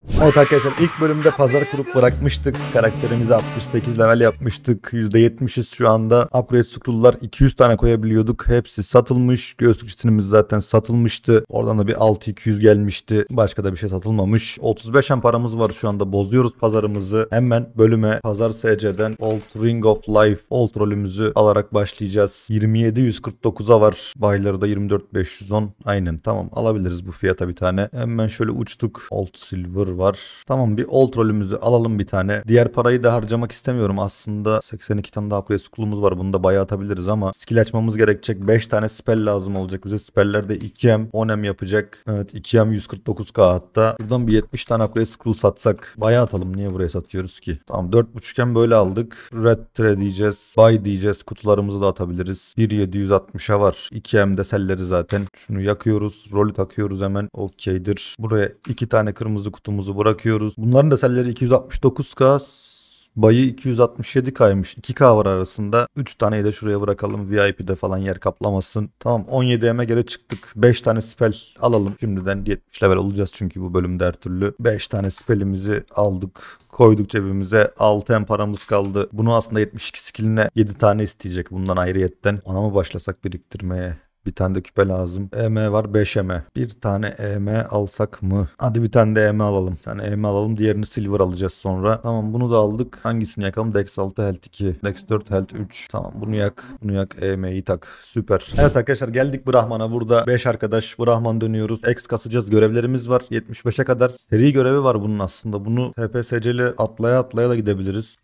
Evet arkadaşlar, ilk bölümde pazar kurup bırakmıştık. Karakterimizi 68 level yapmıştık. %70'iz şu anda. Upgrade scroll'lar 200 tane koyabiliyorduk. Hepsi satılmış. Göğüslük çitinimiz zaten satılmıştı. Oradan da bir 6200 gelmişti. Başka da bir şey satılmamış. 35 paramız var şu anda. Bozuyoruz pazarımızı. Hemen bölüme pazar SC'den Old Ring of Life Old rolümüzü alarak başlayacağız. 27149'a var. Bayları da 24510. Aynen, tamam, alabiliriz bu fiyata bir tane. Hemen şöyle uçtuk. Old Silver var. Tamam, bir old rolümüzü alalım bir tane. Diğer parayı da harcamak istemiyorum aslında. 82 tane daha upgrade school'umuz var. Bunu da bayağı atabiliriz ama skill açmamız gerekecek. 5 tane spell lazım olacak bize. Speller de 2M 10M yapacak. Evet, 2M 149k hatta. Buradan bir 70 tane upgrade school satsak. Bayağı atalım. Niye buraya satıyoruz ki? Tamam, 4.5M böyle aldık. Red Trade diyeceğiz. Buy diyeceğiz. Kutularımızı da atabiliriz. 1760'a var. 2M'de selleri zaten. Şunu yakıyoruz. Rolü takıyoruz hemen. Okeydir. Buraya 2 tane kırmızı kutumuzu bırakıyoruz. Bunların da selleri 269k. Bayı 267k'ymış. 2k var arasında. 3 taneyi de şuraya bırakalım. VIP'de falan yer kaplamasın. Tamam, 17M'e göre çıktık. 5 tane spell alalım. Şimdiden 70 level olacağız çünkü bu bölümde her türlü. 5 tane spellimizi aldık. Koyduk cebimize. 6M paramız kaldı. Bunu aslında 72 skilline 7 tane isteyecek bundan ayrıyetten. Ona mı başlasak biriktirmeye? Bir tane de küpe lazım. EM var, 5 EM. Bir tane EM alsak mı? Hadi bir tane de EM alalım. Bir tane EM alalım. Diğerini silver alacağız sonra. Tamam, bunu da aldık. Hangisini yakalım? Dex 6, Health 2. Dex 4, Health 3. Tamam, bunu yak. Bunu yak. EM'yi tak. Süper. Evet arkadaşlar, geldik Brahman'a. Burada 5 arkadaş Brahman dönüyoruz. X kasacağız. Görevlerimiz var. 75'e kadar. Seri görevi var bunun aslında. Bunu TPSC'li atlaya atlaya da gidebiliriz.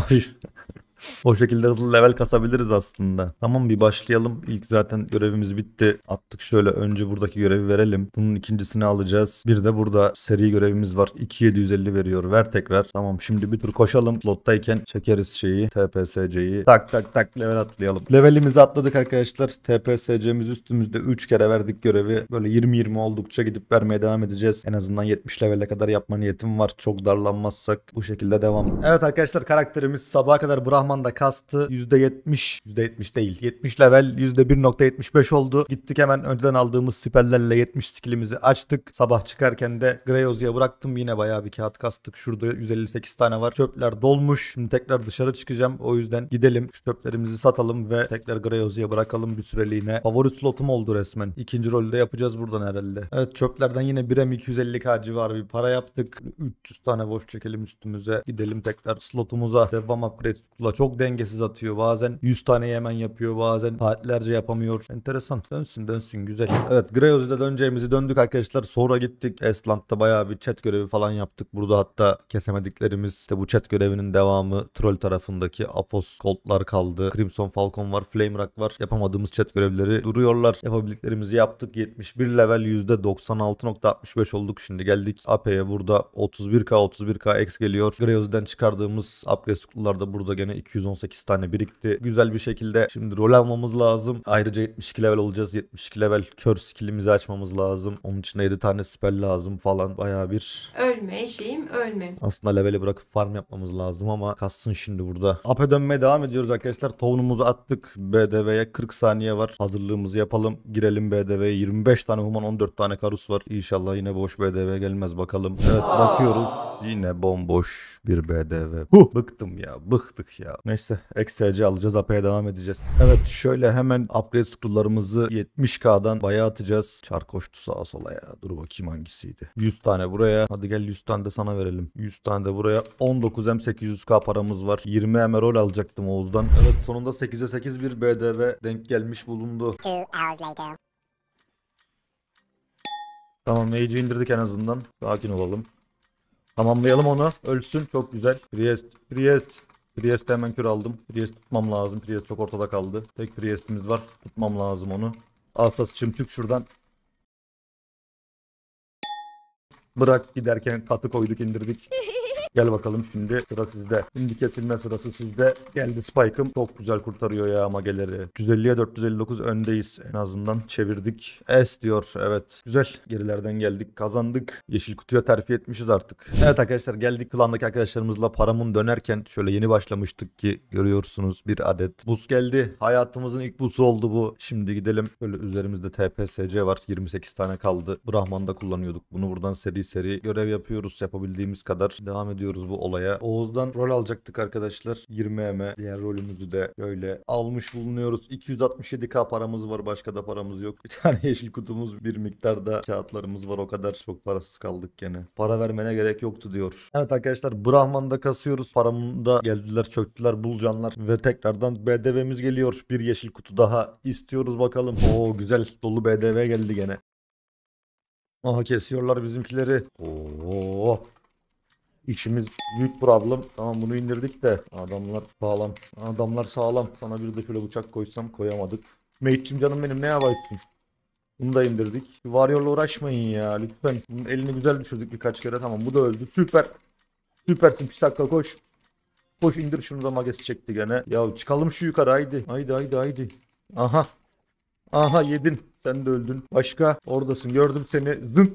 O şekilde hızlı level kasabiliriz aslında. Tamam, bir başlayalım. İlk zaten görevimiz bitti. Attık, şöyle önce buradaki görevi verelim. Bunun ikincisini alacağız. Bir de burada seri görevimiz var. 2750 veriyor. Ver tekrar. Tamam, şimdi bir tur koşalım. Slottayken çekeriz şeyi. TPSC'yi. Tak tak tak level atlayalım. Levelimizi atladık arkadaşlar. TPSC'miz üstümüzde 3 kere verdik görevi. Böyle 20-20 oldukça gidip vermeye devam edeceğiz. En azından 70 levele kadar yapma niyetim var. Çok darlanmazsak bu şekilde devam. Evet arkadaşlar, karakterimiz sabaha kadar Brahman da kastı. %70, %70 değil, 70 level, %1.75 oldu. Gittik, hemen önceden aldığımız spellerle 70 skillimizi açtık. Sabah çıkarken de Greyoz'ya bıraktım. Yine bayağı bir kağıt kastık. Şurada 158 tane var. Çöpler dolmuş. Şimdi tekrar dışarı çıkacağım. O yüzden gidelim. Şu çöplerimizi satalım ve tekrar Greyoz'ya bırakalım bir süreliğine. Favori slotum oldu resmen. İkinci rolü de yapacağız buradan herhalde. Evet, çöplerden yine 1M 250k civarı bir para yaptık. 300 tane boş çekelim üstümüze. Gidelim tekrar slotumuza. Devam upgrade kula çok dengesiz atıyor. Bazen 100 tane hemen yapıyor. Bazen saatlerce yapamıyor. Enteresan. Dönsün dönsün, güzel. Evet, Greyoz'da döneceğimizi döndük arkadaşlar. Sonra gittik. Estland'da bayağı bir chat görevi falan yaptık. Burada hatta kesemediklerimiz, işte bu chat görevinin devamı troll tarafındaki Apos Cold'lar kaldı. Crimson Falcon var. Flame Rock var. Yapamadığımız chat görevleri duruyorlar. Yapabildiklerimizi yaptık. 71 level, %96.65 olduk. Şimdi geldik AP'ye. Burada 31k X geliyor. Greyoz'dan çıkardığımız upgrade school'larda burada gene 218 tane birikti. Güzel bir şekilde şimdi rol almamız lazım. Ayrıca 72 level olacağız. 72 level kör skillimizi açmamız lazım. Onun için 7 tane spell lazım falan. Bayağı bir... Ölme eşeğim ölme. Aslında leveli bırakıp farm yapmamız lazım ama kassın şimdi burada. AP'e dönmeye devam ediyoruz arkadaşlar. Town'umuzu attık. BDV'ye 40 saniye var. Hazırlığımızı yapalım. Girelim BDV'ye. 25 tane human, 14 tane karus var. İnşallah yine boş BDV gelmez bakalım. Evet, bakıyoruz. Yine bomboş bir BDV. Bıktım ya. Bıktık ya. Neyse, XC alacağız. AP'ye devam edeceğiz. Evet, şöyle hemen upgrade scroll'larımızı 70k'dan bayağı atacağız. Çar koştu sağa sola ya. Dur bakayım hangisiydi. 100 tane buraya. Hadi gel 100 tane de sana verelim. 100 tane de buraya. 19M 800k paramız var. 20M rol alacaktım Oğuz'dan. Evet, sonunda 8'e 8 bir BDV denk gelmiş bulundu. Tamam, mage'i indirdik en azından. Sakin olalım. Tamamlayalım onu. Ölsün. Çok güzel. Priest'e hemen kür aldım. Priest tutmam lazım. Priest çok ortada kaldı. Tek Priest'imiz var. Tutmam lazım onu. Asas çık şuradan. Bırak, giderken katı koyduk indirdik. Gel bakalım, şimdi sıra sizde. Şimdi kesilme sırası sizde. Geldi Spike'ım. Çok güzel kurtarıyor ya mageleri. 350'ye 459 öndeyiz. En azından çevirdik. S diyor. Evet. Güzel. Gerilerden geldik. Kazandık. Yeşil kutuya terfi etmişiz artık. Evet arkadaşlar, geldik klandaki arkadaşlarımızla paramın dönerken şöyle yeni başlamıştık ki görüyorsunuz, bir adet buz geldi. Hayatımızın ilk buzu oldu bu. Şimdi gidelim. Böyle üzerimizde TPSC var. 28 tane kaldı. Brahman'da kullanıyorduk. Bunu buradan seri seri görev yapıyoruz. Yapabildiğimiz kadar devam ediyoruz bu olaya. Oğuz'dan rol alacaktık arkadaşlar. 20M. Diğer rolümüzü de böyle almış bulunuyoruz. 267k paramız var. Başka da paramız yok. Bir tane yeşil kutumuz, bir miktarda kağıtlarımız var. O kadar çok parasız kaldık gene. Para vermene gerek yoktu diyor. Evet arkadaşlar, Brahman'da kasıyoruz. Paramda geldiler, çöktüler bulcanlar ve tekrardan BDV'miz geliyor. Bir yeşil kutu daha istiyoruz bakalım. Oo, güzel dolu BDV geldi gene. Aha, kesiyorlar bizimkileri. Oo. İşimiz büyük problem. Tamam, bunu indirdik de adamlar sağlam. Adamlar sağlam. Sana bir de şöyle bıçak koysam, koyamadık. Mate'cim canım benim, ne yaparsın? Bunu da indirdik. Warrior'la uğraşmayın ya lütfen. Bunun elini güzel düşürdük birkaç kere. Tamam, bu da öldü. Süper. Süpersin pis dakika, koş. Koş, indir şunu da, magesi çekti gene. Ya çıkalım şu yukarı, haydi. Haydi haydi haydi. Aha. Aha, yedin. Sen de öldün. Başka? Oradasın, gördüm seni. Zınk.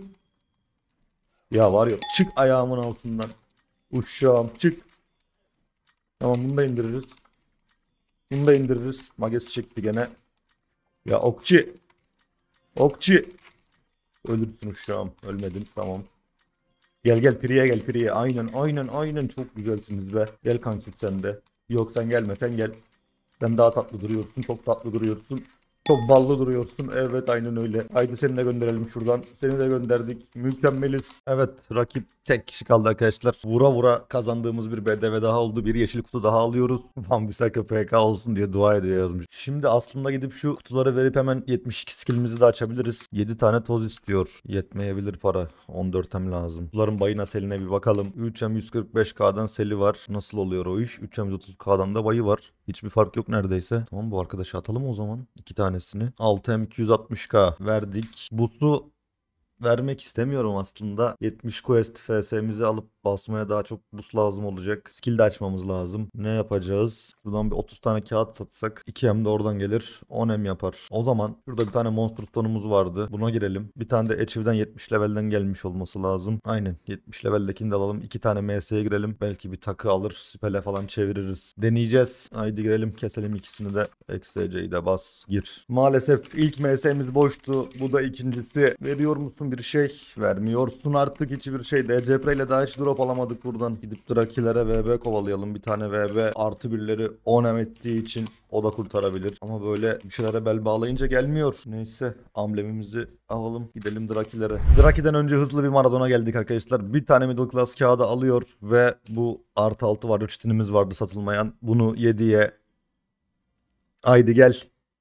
Ya var ya, çık ayağımın altından. Uşağım çık. Tamam, bunu da indiririz. Bunu da indiririz. Magesi çekti gene. Ya okçu. Okçu. Ölürsün uşağım. Ölmedin, tamam. Gel gel Priye, gel Priye. Aynen aynen aynen, çok güzelsiniz be. Gel kanki sen de. Yok sen gelme, sen gel. Sen daha tatlı duruyorsun. Çok tatlı duruyorsun. Çok ballı duruyorsun. Evet aynen öyle. Haydi seni de gönderelim şuradan. Seni de gönderdik. Mükemmeliz. Evet, rakip tek kişi kaldı arkadaşlar. Vura vura kazandığımız bir BDV daha oldu. Bir yeşil kutu daha alıyoruz. Van Bissaka PK olsun diye dua ediyor yazmış. Şimdi aslında gidip şu kutuları verip hemen 72 skillimizi de açabiliriz. 7 tane toz istiyor. Yetmeyebilir para. 14M lazım. Kutuların bayına, seline bir bakalım. 3M 145K'dan seli var. Nasıl oluyor o iş? 3M 130K'dan da bayı var. Hiçbir fark yok neredeyse. Tamam, bu arkadaşı atalım o zaman. 2 tanesini. 6M 260K verdik. Busu vermek istemiyorum aslında. 70 quest FS'mizi alıp basmaya daha çok boost lazım olacak. Skill de açmamız lazım. Ne yapacağız? Buradan bir 30 tane kağıt satsak 2M de oradan gelir. 10M yapar. O zaman şurada bir tane monster stone'umuz vardı. Buna girelim. Bir tane de Achieve'den 70 levelden gelmiş olması lazım. Aynen. 70 leveldekini de alalım. 2 tane MS'ye girelim. Belki bir takı alır. Spell'e falan çeviririz. Deneyeceğiz. Haydi girelim. Keselim ikisini de. XC'yi de bas. Gir. Maalesef ilk MS'miz boştu. Bu da ikincisi. Veriyor musun bir şey? Vermiyorsun artık hiçbir şey. DCP ile daha hiç drop alamadık buradan. Gidip Drakilere VB kovalayalım. Bir tane VB artı birleri 10 ettiği için o da kurtarabilir. Ama böyle bir şeylere bel bağlayınca gelmiyor. Neyse, amblemimizi alalım. Gidelim Drakilere. Draki'den önce hızlı bir Maradona geldik arkadaşlar. Bir tane middle class kağıdı alıyor ve bu artı 6 var. 3 tinimiz vardı satılmayan. Bunu 7'ye haydi gel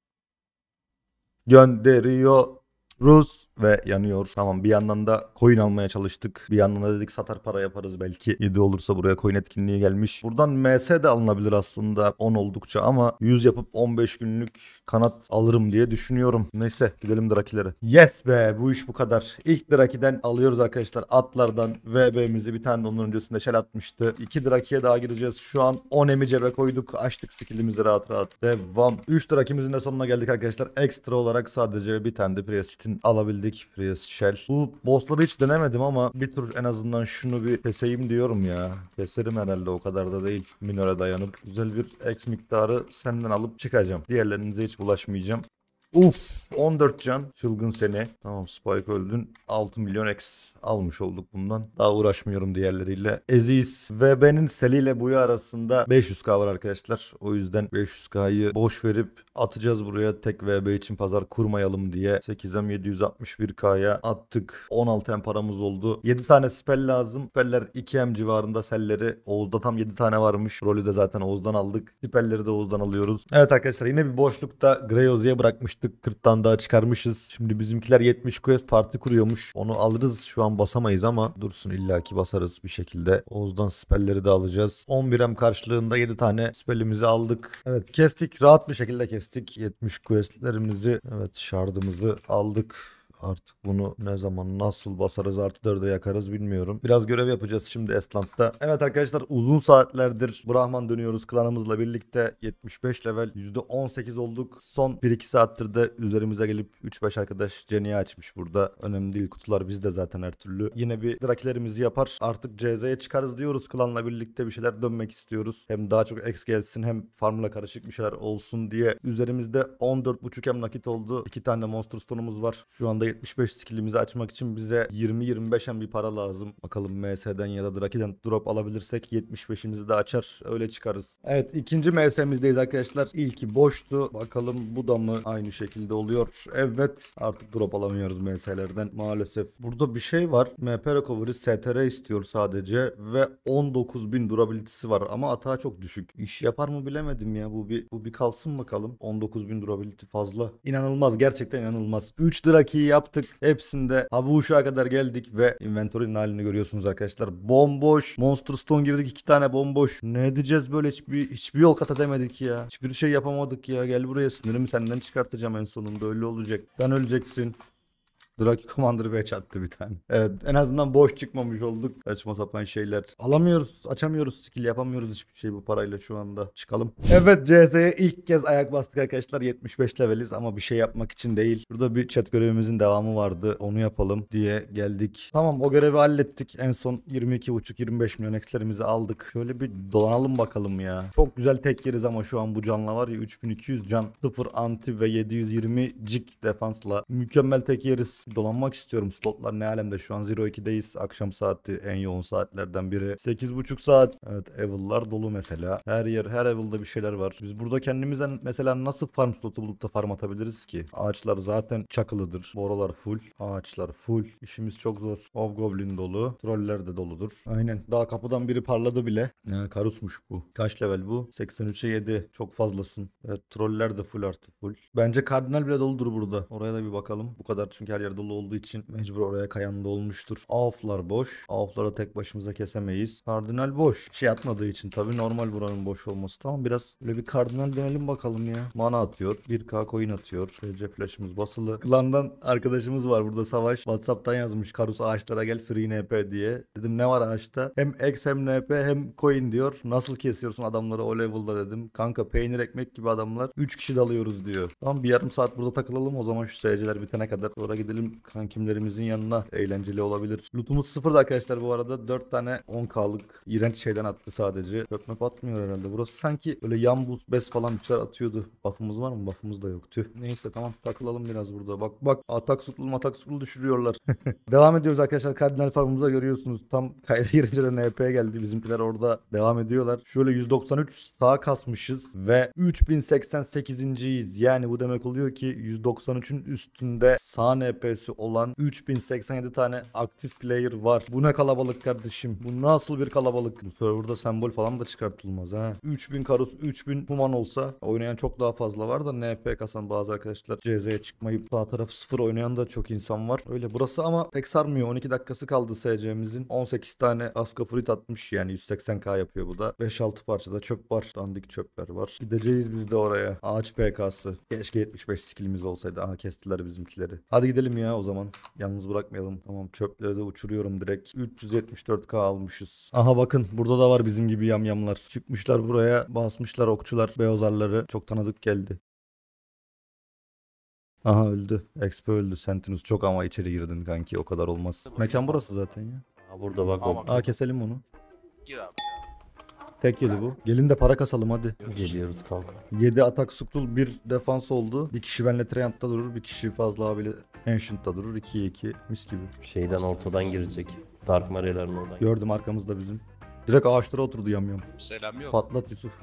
gönderiyor. Rus ve yanıyor. Tamam, bir yandan da coin almaya çalıştık. Bir yandan da dedik satar para yaparız belki. 7 olursa buraya coin etkinliği gelmiş. Buradan MS de alınabilir aslında 10 oldukça ama 100 yapıp 15 günlük kanat alırım diye düşünüyorum. Neyse, gidelim Drakilere. Yes be, bu iş bu kadar. İlk Draki'den alıyoruz arkadaşlar. Atlardan VB'mizi, bir tane de onun öncesinde shell atmıştı. 2 Draki'ye daha gireceğiz. Şu an 10 emi cebe koyduk. Açtık skillimizi rahat rahat. Devam. 3 Draki'mizin de sonuna geldik arkadaşlar. Ekstra olarak sadece bir tane de Priest'in alabildik. Priest Shell. Bu bossları hiç denemedim ama bir tur en azından şunu bir keseyim diyorum ya. Keserim herhalde, o kadar da değil. Minore dayanıp güzel bir X miktarı senden alıp çıkacağım. Diğerlerinize hiç bulaşmayacağım. Uf, 14 can. Çılgın seni. Tamam, Spike öldün. 6 milyon X almış olduk bundan. Daha uğraşmıyorum diğerleriyle. Aziz ve benim Seli ile Buyu arasında 500k var arkadaşlar. O yüzden 500k'yı boş verip atacağız buraya. Tek VB için pazar kurmayalım diye. 8M 761k'ya attık. 16M paramız oldu. 7 tane spell lazım. Speller 2M civarında, selleri. Oğuz'da tam 7 tane varmış. Rolü de zaten Oğuz'dan aldık. Spelleri de Oğuz'dan alıyoruz. Evet arkadaşlar, yine bir boşlukta Greyoz'ya bırakmıştık. 40'tan daha çıkarmışız. Şimdi bizimkiler 70 quest parti kuruyormuş. Onu alırız. Şu an basamayız ama dursun, illaki basarız bir şekilde. Oğuz'dan spellleri de alacağız. 11M karşılığında 7 tane spellimizi aldık. Evet, kestik. Rahat bir şekilde kestik. 70 questlerimizi. Evet, şardımızı aldık. Artık bunu ne zaman nasıl basarız artı 4'e yakarız bilmiyorum. Biraz görev yapacağız şimdi Estland'da. Evet arkadaşlar, uzun saatlerdir Brahman dönüyoruz klanımızla birlikte. 75 level %18 olduk. Son 1-2 saattir de üzerimize gelip 3-5 arkadaş Jenny'i açmış burada. Önemli değil, kutular bizde zaten her türlü. Yine bir drakilerimizi yapar. Artık CZ'ye çıkarız diyoruz, klanla birlikte bir şeyler dönmek istiyoruz. Hem daha çok X gelsin hem farmla karışık bir şeyler olsun diye. Üzerimizde 14.5 hem nakit oldu. 2 tane Monster Stone'umuz var. Şu anda 75 skillimizi açmak için bize 20-25 hem bir para lazım. Bakalım MS'den ya da Draki'den drop alabilirsek 75'imizi de açar. Öyle çıkarız. Evet, ikinci MS'mizdeyiz arkadaşlar. İlki boştu. Bakalım bu da mı aynı şekilde oluyor? Evet. Artık drop alamıyoruz MS'lerden maalesef. Burada bir şey var. MP Recovery STR istiyor sadece ve 19.000 durability'si var ama atağı çok düşük. İş yapar mı bilemedim ya. Bu bir kalsın bakalım. 19.000 durability fazla. İnanılmaz, gerçekten inanılmaz. 3 Draki'yi yaptık. Hepsinde Havuş'a kadar geldik ve inventory'nin halini görüyorsunuz arkadaşlar. Bomboş. Monster Stone girdik, 2 tane bomboş. Ne edeceğiz böyle, hiçbir yol kat edemedik ya. Hiçbir şey yapamadık ya. Gel buraya, sinirimi senden çıkartacağım en sonunda, öyle olacak. Sen öleceksin. Draki Commander 5 attı bir tane. Evet, en azından boş çıkmamış olduk. Saçma sapan şeyler. Alamıyoruz, açamıyoruz, skill yapamıyoruz hiçbir şey bu parayla şu anda. Çıkalım. Evet, CS'ye ilk kez ayak bastık arkadaşlar. 75 leveliz ama bir şey yapmak için değil. Burada bir chat görevimizin devamı vardı. Onu yapalım diye geldik. Tamam, o görevi hallettik. En son 22,5-25 milyon ekslerimizi aldık. Şöyle bir dolanalım bakalım ya. Çok güzel tek yeriz ama şu an bu canla var ya, 3200 can, 0 anti ve 720 cik defansla. Mükemmel tek yeriz. Dolanmak istiyorum. Slotlar ne alemde, şu an 02'deyiz. Akşam saati en yoğun saatlerden biri. 8,5 saat. Evet, Evil'lar dolu mesela. Her yer, her Evil'da bir şeyler var. Biz burada kendimizden mesela nasıl farm slotu bulup da farm atabiliriz ki? Ağaçlar zaten çakılıdır. Borular full. Ağaçlar full. İşimiz çok zor. Hobgoblin dolu. Troller de doludur. Aynen. Daha kapıdan biri parladı bile. Karusmuş bu. Kaç level bu? 83'e 7. Çok fazlasın. Evet, troller de full artı full. Bence kardinal bile doludur burada. Oraya da bir bakalım. Bu kadar çünkü her yer dolu olduğu için mecbur oraya kayan da olmuştur. Avflar boş. Avfları tek başımıza kesemeyiz. Kardinal boş. Şey atmadığı için tabii normal buranın boş olması. Tamam, biraz böyle bir kardinal dönelim bakalım ya. Mana atıyor. 1k coin atıyor. FC flash'ımız basılı. Klandan arkadaşımız var burada, Savaş. WhatsApp'tan yazmış. Karus ağaçlara gel free NP diye. Dedim ne var ağaçta? Hem X hem NP hem coin diyor. Nasıl kesiyorsun adamları o level'da dedim. Kanka peynir ekmek gibi adamlar. 3 kişi dalıyoruz diyor. Tamam, bir yarım saat burada takılalım o zaman şu SC'ler bitene kadar. Sonra gidelim kankimlerimizin yanına, eğlenceli olabilir. Lootumuz sıfırdı arkadaşlar bu arada. 4 tane 10k'lık iğrenç şeyden attı sadece. Köpmep atmıyor herhalde. Burası sanki böyle yan buz, bes falan bir şeyler atıyordu. Buff'ımız var mı? Buff'ımız da yok. Tüh. Neyse, tamam, takılalım biraz burada. Bak atak suklu düşürüyorlar. Devam ediyoruz arkadaşlar. Kardinal farmımıza görüyorsunuz. Tam kayda girince de NP'ye geldi. Bizimkiler orada devam ediyorlar. Şöyle 193 sağa kasmışız ve 3088'inciyiz. Yani bu demek oluyor ki 193'ün üstünde sağ NP'si olan 3087 tane aktif player var. Bu ne kalabalık kardeşim. Bu nasıl bir kalabalık. Bu serverda sembol falan da çıkartılmaz ha. 3000 karus, 3000 human olsa oynayan çok daha fazla var da NP kasan bazı arkadaşlar CZ'ye çıkmayıp sağ tarafı 0 oynayan da çok insan var. Öyle burası ama pek sarmıyor. 12 dakikası kaldı SC'mizin. 18 tane aska fruit atmış, yani 180k yapıyor bu da. 5-6 parçada çöp var. Dandik çöpler var. Gideceğiz biz de oraya. Ağaç PK'sı. Keşke 75 skillimiz olsaydı. Aha, kestiler bizimkileri. Hadi gidelim ya o zaman. Yalnız bırakmayalım. Tamam, çöpleri de uçuruyorum direkt. 374k almışız. Aha bakın, burada da var bizim gibi yamyamlar. Çıkmışlar buraya, basmışlar okçular, beyozarları. Çok tanıdık geldi. Aha, öldü. XP öldü. Sentinus çok ama içeri girdin kanki, o kadar olmaz. Mekan burası zaten ya. Ha, burada bak o. Aa, keselim onu. Gir abi. Tek yedi bu. Gelin de para kasalım hadi. Geliyoruz kanka. 7 atak scroll, 1 defans oldu. Bir kişi benle Treant'ta durur. Bir kişi Fazla abiyle Ancient'ta durur. 2'ye 2. Mis gibi. Şeyden ortadan girecek. Dark Maria'ların oradan. Gördüm arkamızda bizim. Direkt ağaçlara oturdu yamyam. Selam yok. Patlat Yusuf.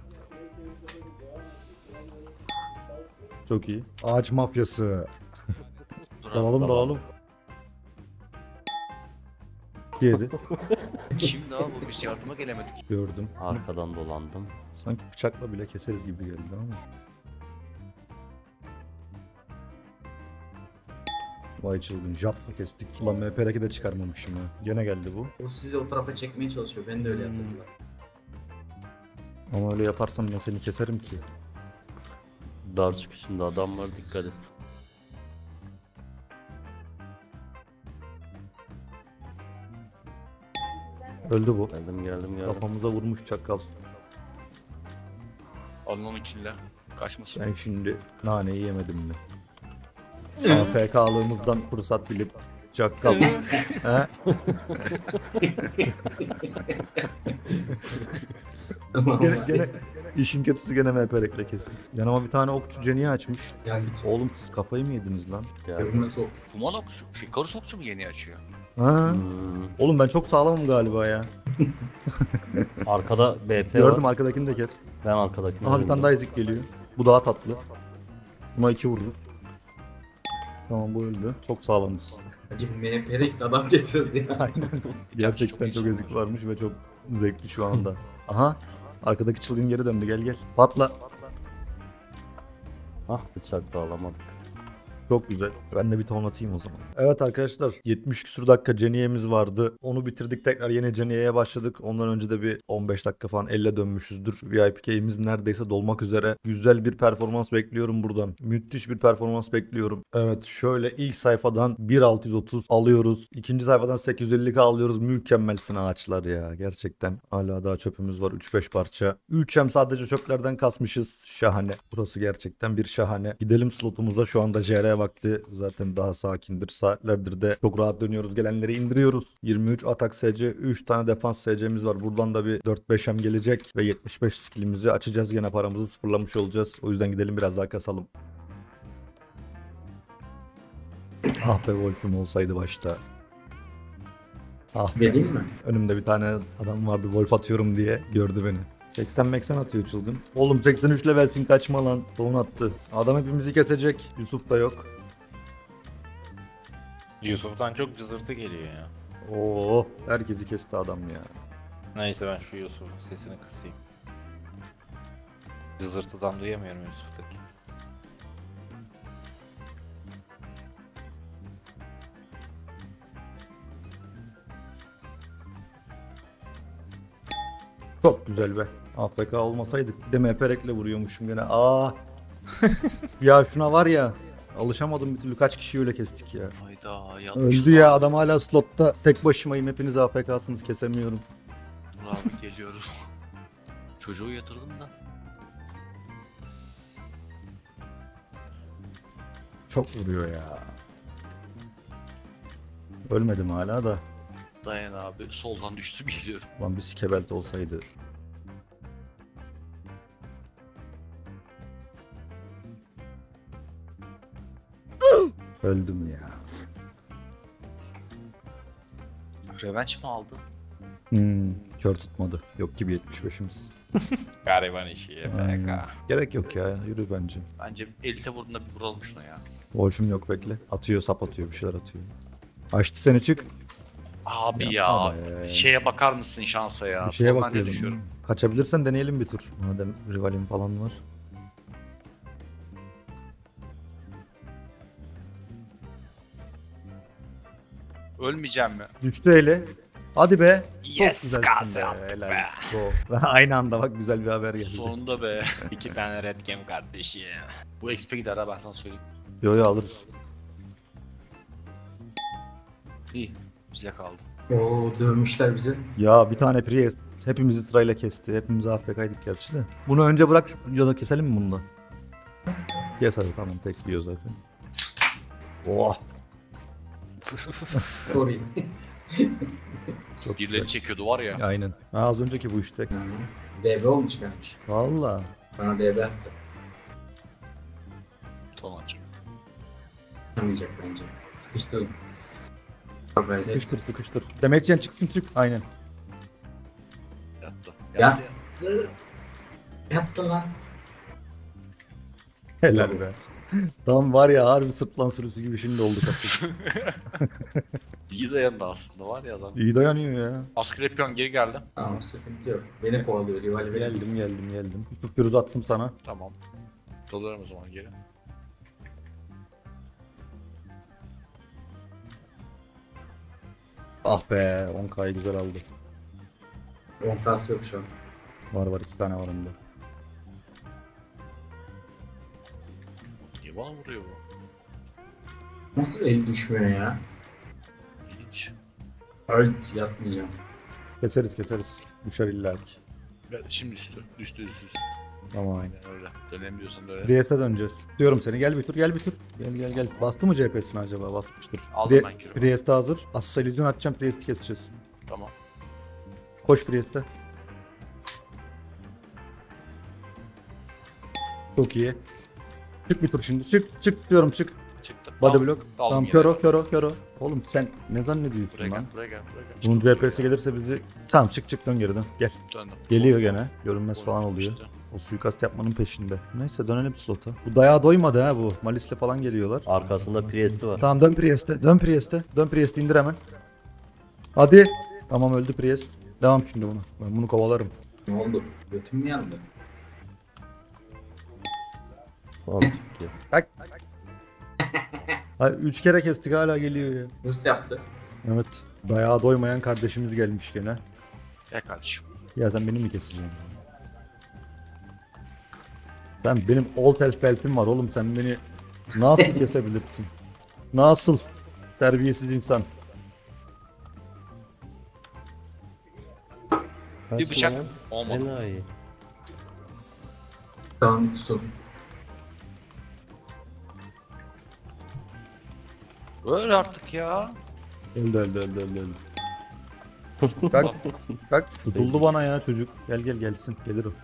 Çok iyi. Ağaç mafyası. Duralım. Dalalım. 7. Kimdi abi bu? Biz yardıma gelemedik. Gördüm. Arkadan dolandım. Sanki bıçakla bile keseriz gibi geldi ama. Vay çılgın, japla kestik. Ulan MPR'yi de çıkarmamışım ha. Gene geldi bu. O sizi o tarafa çekmeye çalışıyor. Ben de öyle yaptım. Ama öyle yaparsam ben seni keserim ki. Dar çıkışında adam var, dikkat et. Öldü bu. Geldim. Kafamıza vurmuş çakal. Alın onu kille. Kaçmasın. Ben şimdi naneyi yemedim mi? AFK'lığımızdan fırsat bilip çakal. He? Gene işin kötüsü gene MP'rekle kestik. Yanıma bir tane okçu Jenny'i açmış. Geldik. Oğlum siz kafayı mı yediniz lan? Görünmez ol. Kuman okçu. Karus okçu mu yeni açıyor? Ha? Hmm. Oğlum ben çok sağlamım galiba ya. Arkada BP Gördüm var. arkadakini de kes. Ben arkadakini Aha bir tane daha ezik geliyor. Bu daha tatlı. Buna 2 vurdu. Tamam bu öldü. Çok sağlamız. Acı MHP'de adam kesiyoruz ya. Gerçekten çok ezik varmış ve çok zevkli şu anda. Aha. Arkadaki çılgın geri döndü. Gel gel. Patla. Ah bıçak da alamadık. Çok güzel. Ben de bir ton atayım o zaman. Evet arkadaşlar 70 küsur dakika Jenny'emiz vardı. Onu bitirdik, tekrar yeni Jenny'ye başladık. Ondan önce de bir 15 dakika falan elle dönmüşüzdür. VIP key'imiz neredeyse dolmak üzere. Güzel bir performans bekliyorum buradan. Müthiş bir performans bekliyorum. Evet şöyle ilk sayfadan 1630 alıyoruz. İkinci sayfadan 850k alıyoruz. Mükemmelsin ağaçlar ya. Gerçekten hala daha çöpümüz var 3-5 parça. 3 hem sadece çöplerden kasmışız. Şahane. Burası gerçekten bir şahane. Gidelim slotumuza, şu anda JR vakti zaten daha sakindir. Saatlerdir de çok rahat dönüyoruz. Gelenleri indiriyoruz. 23 atak SC, 3 tane defans SC'miz var. Buradan da bir 4-5 hem gelecek ve 75 skillimizi açacağız. Gene paramızı sıfırlamış olacağız. O yüzden gidelim biraz daha kasalım. Ah be Wolf'um olsaydı başta. Ah be. Vereyim mi? Önümde bir tane adam vardı Wolf atıyorum diye gördü beni. 80 atıyor çılgın. Oğlum 83 levelsin, kaçma lan. Doğun attı. Adam hepimizi kesecek. Yusuf da yok. Yusuf'tan çok cızırtı geliyor ya. Oo, herkesi kesti adam ya. Neyse ben şu Yusuf'un sesini kısayım. Cızırtıdan duyamıyorum Yusuf'taki. Çok güzel be. AFK olmasaydık. Bir de MP'rekle vuruyormuşum gene. Aa. Ya şuna var ya. Alışamadım bir türlü. Kaç kişiyi öyle kestik ya. Hayda yanlış. Öldü ya adam, hala slotta. Tek başımayım. Hepiniz AFK'sınız. Kesemiyorum. Dur abi geliyoruz. Çocuğu yatırdım da. Çok vuruyor ya. Ölmedim hala da. Dayan abi soldan düştüm geliyorum. Lan bir skebelt olsaydı. Öldüm ya. Revenge mi aldı? Kör tutmadı. Yok gibi 75'imiz. Gariban işi PK. Gerek yok ya. Yürü bence. Bence elite vurduğunda bir vuralım şuna ya. Wolf'um yok, bekle. Atıyor, sap atıyor, bir şeyler atıyor. Açtı seni, çık. Abi Yapma ya. be. Şeye bakar mısın şansa ya? Bir şeye Oradan bakıyorum. ne düşüyorum? Kaçabilirsen deneyelim bir tur. Madem rivalim falan var. Ölmeyeceğim mi? Düştü eli. Hadi be. Yes, Çok güzelsin kase be, attık helal. be. Go. Aynı anda bak, güzel bir haber geldi. Sonunda be. 2 tane red game kardeşi. Bu XP gider ha ben sana söyleyeyim. Yo yo, alırız. İyi. Bize kaldı. Oo dövmüşler bizi. Ya bir tane Priest hepimizi sırayla kesti. Hepimiz AFK'ydık gerçi de. Bunu önce bırak ya da keselim mi bunu da? Kes hadi, tamam, tek yiyor zaten. Oh. Sorry. Çok Birileri güzel. çekiyordu var ya. Aynen. Ha, az önceki bu işte. DB olmuş kardeş. Valla. Bana DB attı. Tonancım. Yapamayacak bence. Sıkıştırdım. Bak bence. Sıkıştır sıkıştır. Demetçen çıksın, çık. Aynen. Yattı. Yattı. Yattı lan. Helal be. Tam var ya, harbi sırtlan sürüsü gibi şimdi oldu kasım. İyi dayandı aslında var ya adam. İyi dayanıyor ya. Asklepion geri geldi. Tamam sıkıntı yok. Beni kovalıyor. Rivali beni. Geldim. Yusuf Gürü'dü attım sana. Tamam. Dalıyorum o zaman geri. Ah be, 10k'yı güzel aldı. 10K'sı yok şu an. Var 2 tane var onda. Niye bana vuruyor bu? Nasıl el düşmüyor ya? İlginç. Öl yatmayacağım. Keseriz. Düşer illaki. Şimdi düştü. Düştü. Tamam. Aynen öyle. Dönelim diyorsan dönelim. Priest'e döneceğiz. Diyorum seni gel bir tur. Gel. Bastı mı CHP'sini acaba? Basmıştır. Aldım ben kürümü. Priest'e hazır. Asıl illüzyon atacağım. Priest'i keseceğiz. Tamam. Koş Priest'e. Çok iyi. Çık bir tur şimdi. Çık diyorum çık. Çıktı. Body Tamam. block. Aldım Tamam yine. kör o. Oğlum sen ne zannediyorsun Buraya lan? gel. Buraya gel. Bunun CHP'si gelirse bizi... Tamam çık dön geri dön. Gel. Döndüm. Geliyor gene. Görünmez falan Oldu oluyor. işte. O suikast yapmanın peşinde. Neyse dönelim slota. Bu dayağa doymadı ha bu. Malis'le falan geliyorlar. Arkasında Priest'i var. Tamam dön Priest'e indir hemen. Hadi. Tamam öldü Priest. Devam şimdi bunu. Ben bunu kovalarım. Ne oldu? Götüm mü yandı? Tamam çıktı. Ay 3 kere kestik hala geliyor ya. Rus yaptı. Evet. Dayağa doymayan kardeşimiz gelmiş gene. Gel kardeşim. Ya sen beni mi keseceksin? Benim old elf beltim var oğlum sen beni nasıl kesebilirsin? Nasıl? Terbiyesiz insan. Bir bıçak. Olmadı. Enayi. Tamam tutsun. Öyle artık ya. Öldü. Kalk. Tutuldu bana ya çocuk. Gel gelsin. Gelir o.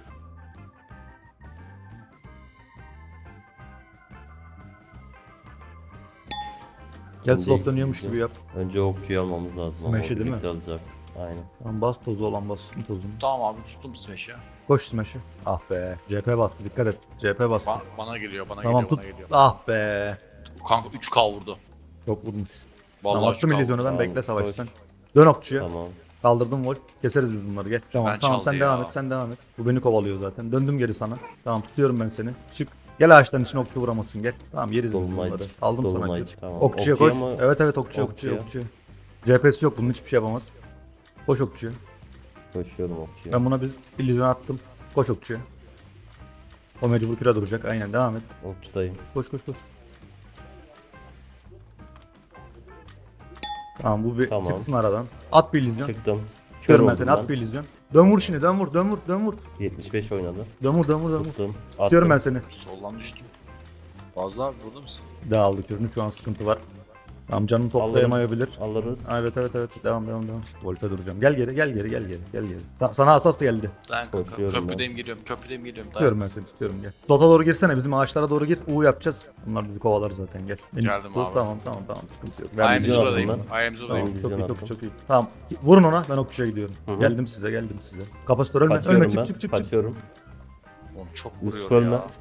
Gel slot dönüyormuş gibi yap. Önce okçuyu almamız lazım. ama Smash'i o değil mi? birlikte alacak. Aynen. Tamam bas tozu olan bassın tozunu. Tamam abi tuttum Smash'i. Koş smash'ı. Ah be. CHP bastı dikkat et. CHP bastı. Bana geliyor. Tamam Bana tut. geliyor. Ah be. Kanka 3K vurdu. Çok vurmuş. Vallahi Tamam attım 3K illüzyonu ben Tamam, bekle savaş koş. sen. Dön okçuya. Tamam. Kaldırdım vol. Keseriz biz bunları gel. Tamam Ben tamam çaldı sen ya. devam et. Bu beni kovalıyor zaten. Döndüm geri sana. Tamam tutuyorum ben seni. Çık. Gel ağaçların içine okçu vuramasın gel. Tamam yeriz biz Dolunay- bunları. Aldım sana Dolunay, gir. tamam. Okçuya Okçuya koş. mı? Evet okçuya. Okçuya. CHP'si yok bunun hiçbir şey yapamaz. Koş okçuya. Koşuyorum okçuya. Ben buna bir illüzyon attım. Koş okçuya. O mecbur küre duracak. Aynen devam et. Okçudayım. Koş. Tamam bu bir Tamam. çıksın aradan. At bir illüzyon. Çıktım. Çıkıyorum ben oldum seni at bir illüzyon. Dön vur şimdi dön vur. 75 oynadı. Dön vur. Tuttum. Tutuyorum ben seni. Soldan düştüm. Fazla abi burada mısın? Daha aldık ürünü şu an sıkıntı var. Tamam canını toplayamayabilir. Alırız. Evet. Devam. Wolf'e duracağım. Gel geri. Sana asas geldi. Dayan kanka. Koşuyorum Köprüdeyim geliyorum. Dayan. Tutuyorum ben seni tutuyorum gel. Dota doğru girsene bizim ağaçlara doğru gir. U yapacağız. Bunlar bizi kovalar zaten gel. Beni Geldim tuttu. abi. Tamam sıkıntı yok. I am Verdim. Vizyon Zura'dayım. attım I am Zura'dayım. Tamam Vizyon attım. çok iyi. Tamam vurun ona ben okçuya gidiyorum. Hı hı. Geldim size. Kapasitör ölme. Kaçıyorum Ölme ben. çık. Kaçıyorum. Oğlum çok Yusuf vuruyor ölme. ya.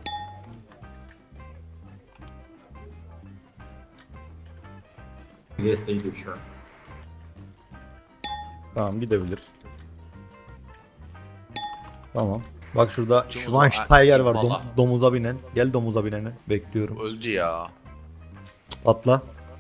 Priest'e gidiyor şu an. Tamam gidebilir. Tamam. Bak şurada Cumhur- Schweinsteiger var Valla. domuza binen. Gel domuza binene. Bekliyorum. Öldü ya. Atla.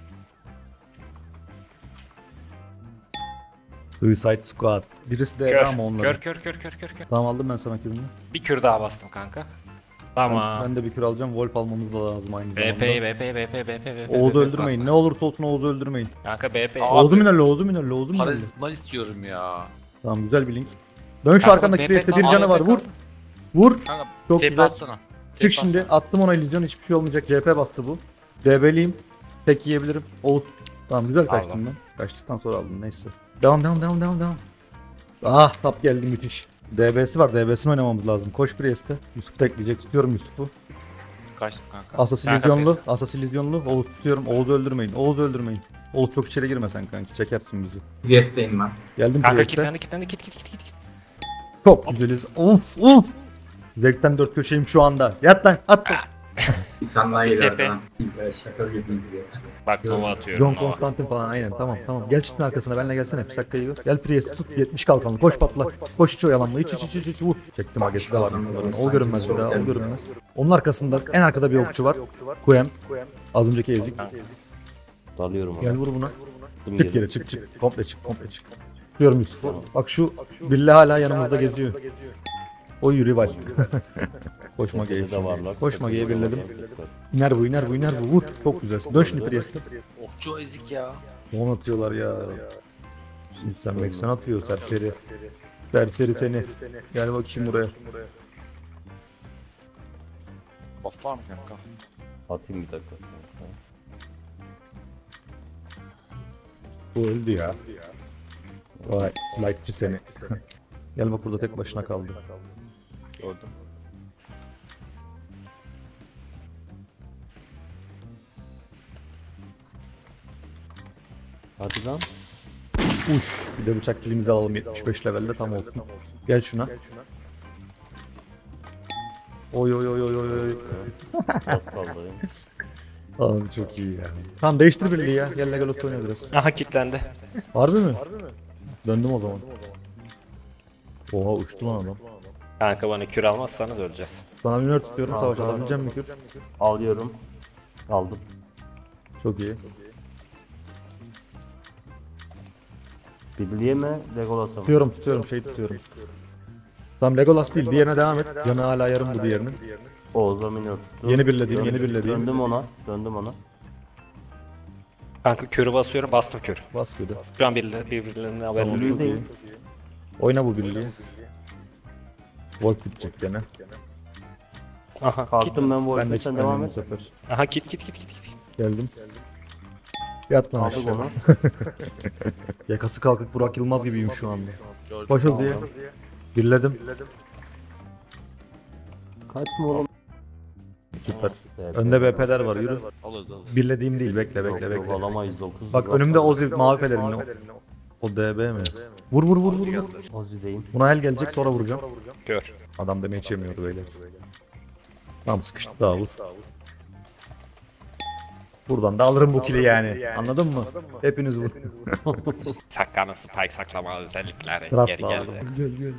Suicide Squad. Birisi de Kör. ama onların. Kör. Tamam aldım ben sana kürünü. Bir kür daha bastım kanka. Tamam. Ben de bir kür alacağım. Wolf almamız da lazım aynı zamanda. BP. Oğuz'u öldürmeyin. Ne olursa olsun Oğuz'u öldürmeyin. Kanka BP. Aa, Oğuz'u minarlı, Oğuz'u minarlı. Karizma istiyorum ya. Tamam güzel bir link. Dön şu Kanka, arkandaki BP priest'te bir kaldı, canı var. BP Vur. kaldı. Vur. Kanka Çok TP güzel. atsana. Çık TP şimdi. Attım ona illüzyon. Hiçbir şey olmayacak. CHP bastı bu. DB'liyim. Tek yiyebilirim. Oğuz. Tamam güzel kaçtım Allah. ben. Kaçtıktan sonra aldım neyse. Devam. Ah sap geldi müthiş. DB'si var. DB'sini oynamamız lazım. Koş priest'te. Yusuf'u tekleyecek. Tutuyorum Yusuf'u. Kaçtım kanka. Asas Kanka, illüzyonlu. Asas illüzyonlu. Oğuz tutuyorum. Oğuz'u öldürmeyin. Oğuz çok içeri girme sen kanki. Çekersin bizi. Priest'teyim ben. Geldim Kanka priest'te. kilitlendi. Çok güzeliz. Of. Zevkten dört köşeyim şu anda. Yat lan at. Bir tane daha Bir geliyor tepe. arkadan. Şaka gibi izliyor. Bak Nova atıyorum. John Konstantin falan aynen tamam. Gel çitin arkasına benle gelsene. Psakka'yı gör. Gel Priest'i tut 70 kalkanlı. Koş patla. Koş hiç oyalanma. Hiç vur. Çektim agesi de varmış bunların. O görünmez bir daha. O görünmez. Onun arkasında en arkada bir okçu var. Kuem. Az önceki ezik. Dalıyorum. Gel vur buna. Tuttum Çık geri çık. Komple çık. Diyorum Yusuf'u. Bak şu Billy hala yanımızda geziyor. O rival. Koşma Tepede G'ye de varlar. Koşma G'ye Tepede birledim. varlar. İner bu. Vur. Çok güzelsin. Dön şimdi Priest'e. Okçu ezik ya. Onu atıyorlar ya. Sen Meksen atıyor serseri. Serseri seni. Gel bakayım buraya. Buff var mı kanka? Atayım bir dakika. Bu öldü ya. Vay slide'çı seni. Gel bak burada tek başına kaldı. Gördüm. Hadi lan. Uş. Bir de bıçak kilimizi alalım 75 levelde tam olsun. Gel şuna. Oy oy oy oy oy oy. Az kaldı. Abi çok iyi ya. Tamam değiştir birliği ya. Gel Legolas oyna biraz. Aha kilitlendi. Harbi mi? Döndüm o zaman. Oha uçtu lan adam. Kanka bana kür almazsanız öleceğiz. Sana minör tutuyorum. Savaş alabileceğim mi kür? Alıyorum. Aldım. Çok iyi. Birliğe mi Legolas'a mı? Tutuyorum şey tutuyorum. Tamam Legolas değil diğerine devam et. Canı hala yarım bu diğerinin. Oğuz'a minör tuttum. Yeni birlediğim. Döndüm ona. Kanka körü basıyorum, bastım körü. Bas kürü. Şu an birbirlerine haber Tamam, oluyor. çok iyi. Oyna bu birliği. Volt bitecek gene. Aha kit. Kalktım ben Ben de Wolf'u sen kitlendim devam bu et. sefer. Aha kit. Geldim. Yat lan Aldık aşağı. onu. Yakası kalkık Burak Yılmaz gibiyim şu anda. Gördüm. Koşul diye. Birledim. Kaçma oğlum. Süper. Evet. Önde BP'ler var yürü. Alırız. Birlediğim değil bekle. Yok, alamayız 9. Bak önümde Ozi mavi pelerini. O DB mi? Vur. Ozi'deyim. Buna el gelecek sonra vuracağım. Kör. Adam da meç yemiyordu böyle. Tamam sıkıştı daha vur. Buradan da alırım bu kili yani. Anladın mı? Hepiniz vur. Saklanın spike saklama özellikleri Biraz geri daha geldi. aldım. Gel.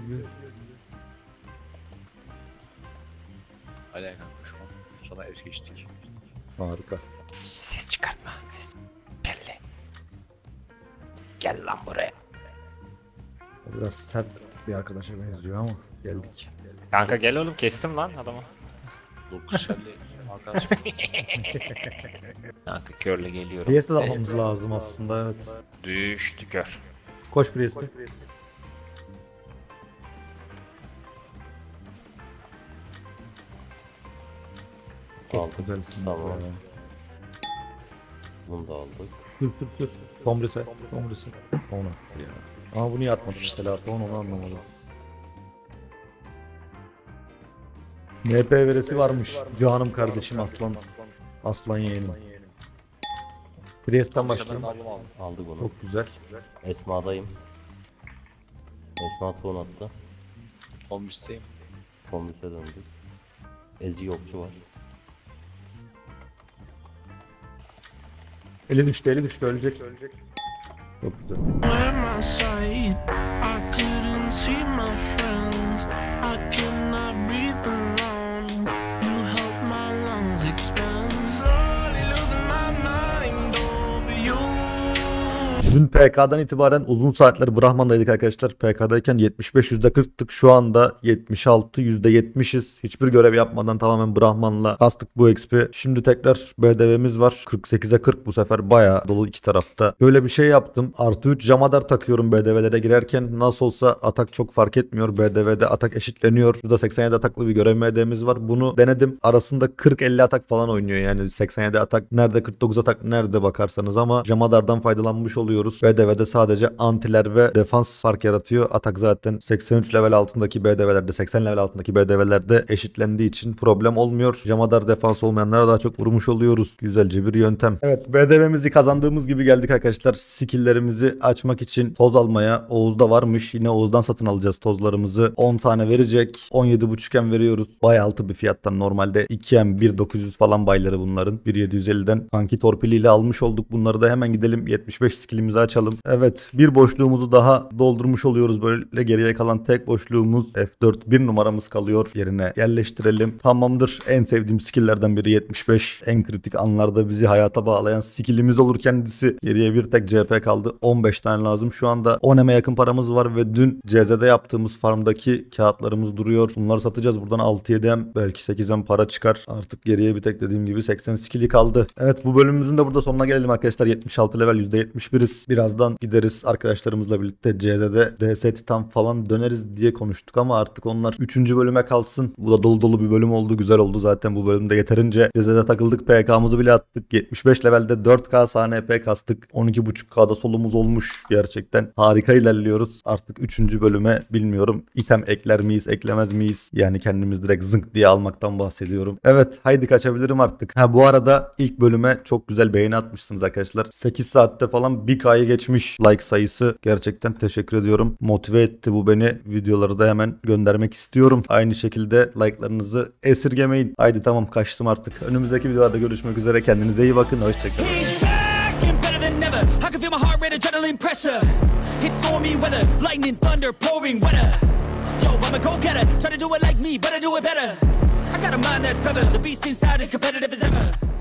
Hala kanka şu an. Sana es geçtik. Harika. Ses çıkartma. Ses. Belli. Gel lan buraya. Biraz sert bir arkadaşa benziyor ama geldik. Kanka gel oğlum kestim lan adamı. 9 şerli arkadaş. Kanka körle geliyorum. Priest'e de almamız lazım aslında evet. Düştü kör. Koş Priest'e. Aldık. Güzelsin. Tamam. Bunu da aldık. Dur. Tomris'e. Onu. Ama bunu atmadı mesela. Onu anlamadım. MP veresi varmış. Canım kardeşim Aslan yeğenim. Priest'ten başlayalım. Aldık onu. Çok güzel. Esma'dayım. Esma ton attı. Olmuştayım. Kombise döndük. Ezi yokçu var. Eli düştü ölecek. Çok güzel. Where my sight, I couldn't see my friends. I could not breathe alone. You helped my lungs expand. Slowly losing my mind over you. Dün PK'dan itibaren uzun saatler Brahman'daydık arkadaşlar. PK'dayken 75 %40'tık. Şu anda 76 %70'iz. Hiçbir görev yapmadan tamamen Brahman'la kastık bu XP. Şimdi tekrar BDV'miz var. 48'e 40 bu sefer bayağı dolu iki tarafta. Böyle bir şey yaptım. Artı 3 Jamadar takıyorum BDV'lere girerken. Nasıl olsa atak çok fark etmiyor. BDV'de atak eşitleniyor. Burada 87 ataklı bir görev MD'miz var. Bunu denedim. Arasında 40-50 atak falan oynuyor. Yani 87 atak nerede 49 atak nerede bakarsanız ama Jamadar'dan faydalanmış oluyoruz. BDV'de sadece antiler ve defans fark yaratıyor. Atak zaten 83 level altındaki BDV'lerde 80 level altındaki BDV'lerde eşitlendiği için problem olmuyor. Jamadar defans olmayanlara daha çok vurmuş oluyoruz. Güzelce bir yöntem. Evet BDV'mizi kazandığımız gibi geldik arkadaşlar. Skill'lerimizi açmak için toz almaya. Oğuz'da varmış. Yine Oğuz'dan satın alacağız tozlarımızı. 10 tane verecek. 17.5'en veriyoruz. Bayağı altı bir fiyattan. Normalde 2M 1.900 falan bayları bunların. 1.750'den kanki torpiliyle almış olduk. Bunları da hemen gidelim 75 skill'imizi açalım. Evet bir boşluğumuzu daha doldurmuş oluyoruz. Böyle geriye kalan tek boşluğumuz F4 bir numaramız kalıyor. Yerine yerleştirelim. Tamamdır. En sevdiğim skill'lerden biri 75. En kritik anlarda bizi hayata bağlayan skill'imiz olur kendisi. Geriye bir tek CP kaldı. 15 tane lazım. Şu anda 10M'e yakın paramız var ve dün CZ'de yaptığımız farmdaki kağıtlarımız duruyor. Bunları satacağız. Buradan 6-7M belki 8M para çıkar. Artık geriye bir tek dediğim gibi 80 skill'i kaldı. Evet bu bölümümüzün de burada sonuna gelelim arkadaşlar. 76 level %71'iz. değiliz. Birazdan gideriz arkadaşlarımızla birlikte CZ'de DS Titan falan döneriz diye konuştuk ama artık onlar 3. bölüme kalsın. Bu da dolu dolu bir bölüm oldu. Güzel oldu. Zaten bu bölümde yeterince CZ'de takıldık. PK'mızı bile attık. 75 levelde 4K sahne EP kastık. 12.5K'da solumuz olmuş. Gerçekten harika ilerliyoruz. Artık 3. bölüme bilmiyorum. İtem ekler miyiz, eklemez miyiz? Yani kendimiz direkt zınk diye almaktan bahsediyorum. Evet, haydi kaçabilirim artık. Ha, bu arada ilk bölüme çok güzel beğeni atmışsınız arkadaşlar. 8 saatte falan 1K'yı geçmiş like sayısı. Gerçekten teşekkür ediyorum. Motive etti bu beni. Videoları da hemen göndermek istiyorum. Aynı şekilde like'larınızı esirgemeyin. Haydi tamam, kaçtım artık. Önümüzdeki videolarda görüşmek üzere. Kendinize iyi bakın. Hoşçakalın. He's back and better than ever. I can feel my heart rate, adrenaline pressure. It's stormy weather, lightning, thunder, pouring weather. Yo, I'm a go-getter, try to do it like me, but I do it better. I got a mind that's clever, the beast inside is competitive as ever.